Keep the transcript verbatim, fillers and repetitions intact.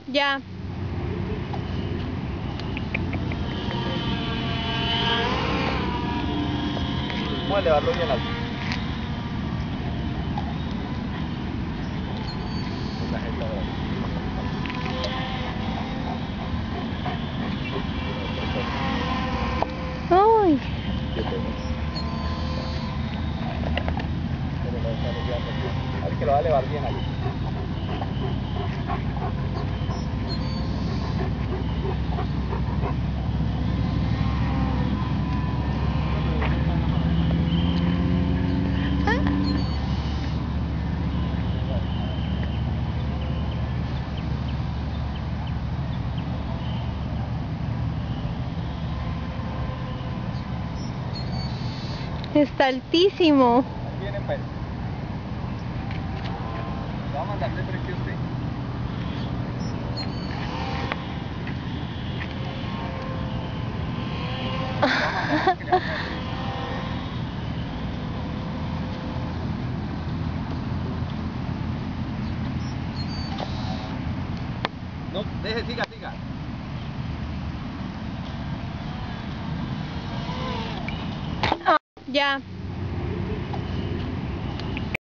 Ya. Vamos a elevarlo bien alto. La gente ahora. Uy. A ver que lo va a elevar bien ahí. Está altísimo. Ahí viene pues. Le va a mandar de frente a usted. Le va a mandar que le va a caer. No, deje, siga, siga. Ya.